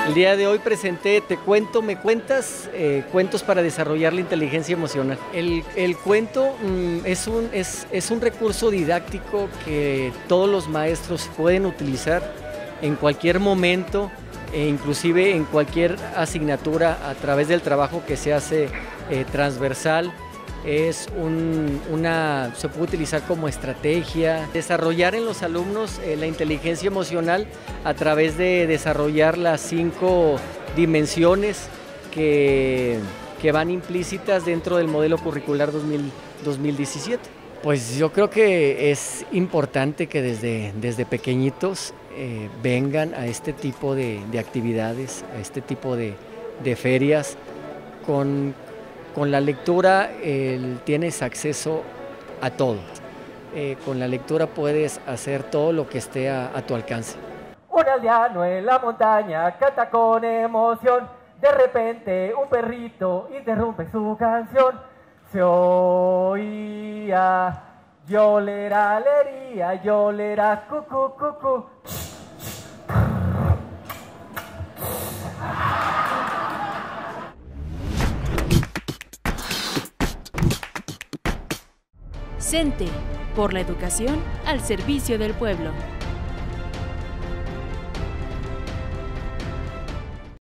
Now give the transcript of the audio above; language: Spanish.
El día de hoy presenté Te cuento, me cuentas, cuentos para desarrollar la inteligencia emocional. El cuento es un recurso didáctico que todos los maestros pueden utilizar en cualquier momento, e inclusive en cualquier asignatura a través del trabajo que se hace transversal. Se puede utilizar como estrategia, desarrollar en los alumnos la inteligencia emocional a través de desarrollar las 5 dimensiones que van implícitas dentro del modelo curricular 2017. Pues yo creo que es importante que desde pequeñitos vengan a este tipo de actividades, a este tipo de ferias. Con la lectura tienes acceso a todo. Con la lectura puedes hacer todo lo que esté a tu alcance. Un aldeano en la montaña canta con emoción. De repente un perrito interrumpe su canción. Se oía yolera, lería, yolera, cucú, cucú. CENTE, por la educación al servicio del pueblo.